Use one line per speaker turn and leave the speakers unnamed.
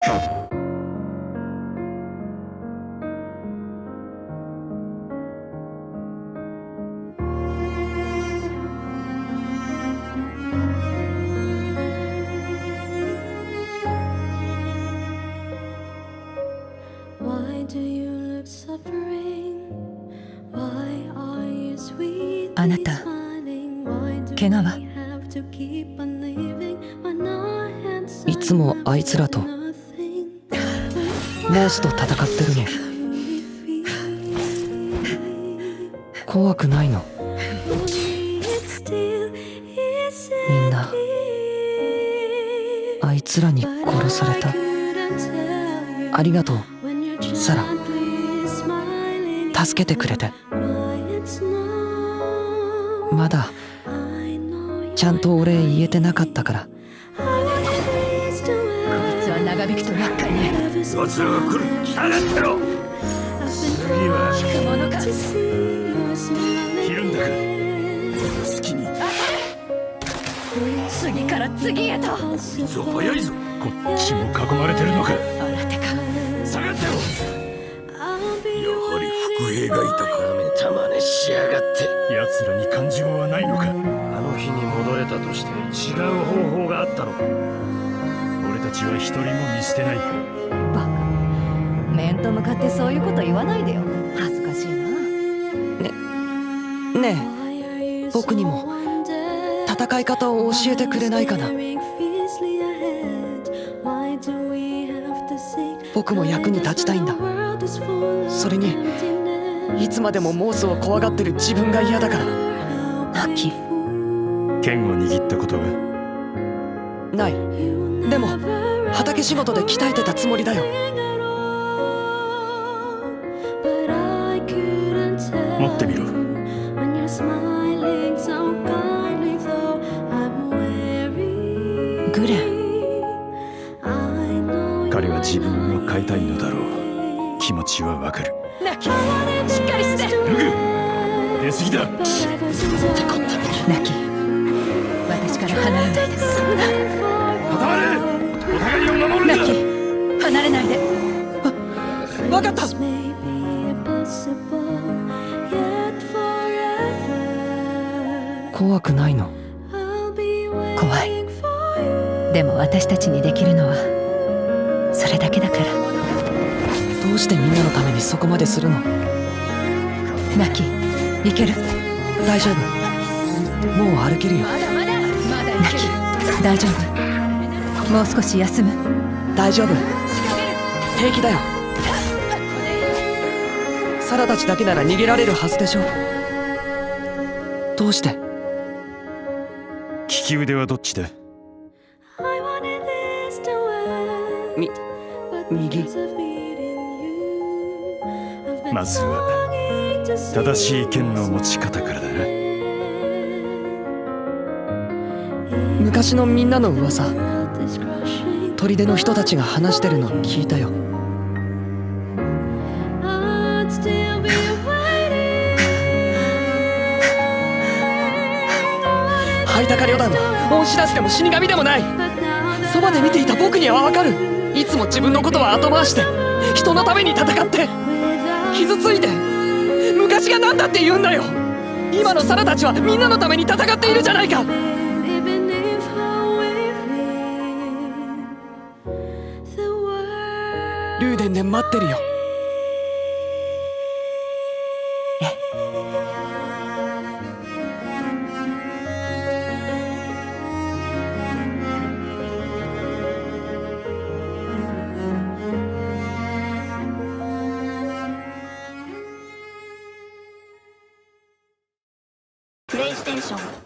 あなた、怪我は？
いつもあいつらとモースと戦ってるの。怖くないの？みんなあいつらに殺された。ありがとうサラ、助けてくれて。まだちゃんとお礼言えてなかったから。
こいつは長引くと厄介ね。
奴らが来る。来やがってろ。次は
引くものか。
切るんだから好きに。
次から次へと。
こいつは早いぞ。こっちも囲まれてるのか。
新手か。
下がってろ。やはり伏兵がいたか。なめた真似しやがって。奴らに感情はないのか。あの日に戻れたとして違う方法があったのか。俺たちは一人も見捨てない。
バカ、面と向かってそういうこと言わないでよ。恥ずかしいな。
ねえ、僕にも戦い方を教えてくれないかな。僕も役に立ちたいんだ。それにいつまでもモースを怖がってる自分が嫌だから。
ナキ、
剣を握ったことが
ない。でも畑仕事で鍛えてたつもりだよ。
持ってみろ。
グレン、
彼は自分を変えたいのだろう。気持ちはわかる。
ナキ、しっかりして。
ルグ、出過ぎだ。
ナキ、私から離れないで。
固まれ。お互いを守るんだ。
ナキ、離れないで。
わかった。怖くないの？
怖い。でも私たちにできるのはそれだけだから。
どうしてみんなのためにそこまでするの？
ナキ、いける？
大丈夫、もう歩けるよ。
ナキ、大丈夫。もう少し休む。
大丈夫、平気だよ。サラたちだけなら逃げられるはずでしょ。どうして？
利き腕はどっちだ？
右。
まずは正しい剣の持ち方からだな。
昔のみんなの噂、砦の人たちが話してるの聞いたよ。ハイタカ旅団は恩知らずでも死神でもない。そばで見ていた僕にはわかる。いつも自分のことは後回して人のために戦って傷ついて、昔が何だって言うんだよ。今のサラたちはみんなのために戦っているじゃないか。ルーデンで待ってるよ。
プレイステーション